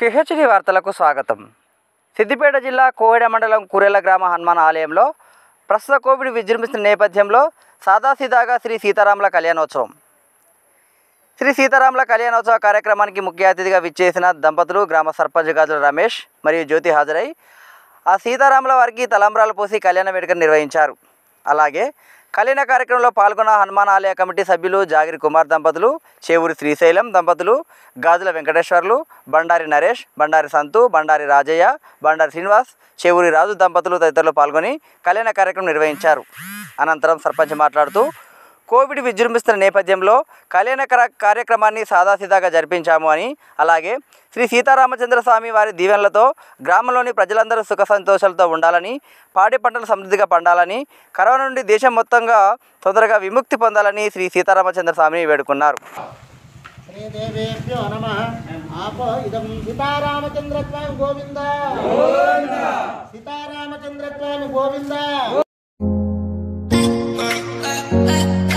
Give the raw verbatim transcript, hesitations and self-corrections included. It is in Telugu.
కేహెచ్డి వార్తలకు స్వాగతం. సిద్దిపేట జిల్లా కోవెడ మండలం కురేల గ్రామ హనుమాన్ ఆలయంలో ప్రస్తుత కోవిడ్ విజృంభిస్తున్న నేపథ్యంలో సాదాసీదాగా శ్రీ సీతారాముల కళ్యాణోత్సవం. శ్రీ సీతారాముల కళ్యాణోత్సవ కార్యక్రమానికి ముఖ్య అతిథిగా విచ్చేసిన దంపతులు గ్రామ సర్పంచ్ గాజుల రమేష్ మరియు జ్యోతి హాజరై ఆ సీతారాముల వారికి తలంబ్రాలు పోసి కళ్యాణ వేడుకను నిర్వహించారు. అలాగే కళ్యాణ కార్యక్రమంలో పాల్గొన్న హనుమాన్ ఆలయ కమిటీ సభ్యులు జాగిరి కుమార్ దంపతులు, చేవూరి శ్రీశైలం దంపతులు, గాజుల వెంకటేశ్వర్లు, బండారి నరేష్, బండారి సంతు, బండారి రాజయ్య, బండారి శ్రీనివాస్, చేవూరి రాజు దంపతులు తదితరులు పాల్గొని కళ్యాణ కార్యక్రమం నిర్వహించారు. అనంతరం సర్పంచ్ మాట్లాడుతూ కోవిడ్ విజృంభిస్తున్న నేపథ్యంలో కళ్యాణ కార్యక్రమాన్ని సాదాసీదాగా జరిపించాము అని, అలాగే శ్రీ సీతారామచంద్ర స్వామి వారి దీవెనలతో గ్రామంలోని ప్రజలందరూ సుఖ సంతోషాలతో ఉండాలని, పాడి పంటలు సమృద్ధిగా పండాలని, కరోనా నుండి దేశం మొత్తంగా తొందరగా విముక్తి పొందాలని శ్రీ సీతారామచంద్ర స్వామిని వేడుకున్నారు. శ్రీదేవేభ్యో నమః. ఆపో ఇదం సీతారామచంద్ర స్వామి గోవింద గోవింద, సీతారామచంద్ర స్వామి గోవింద.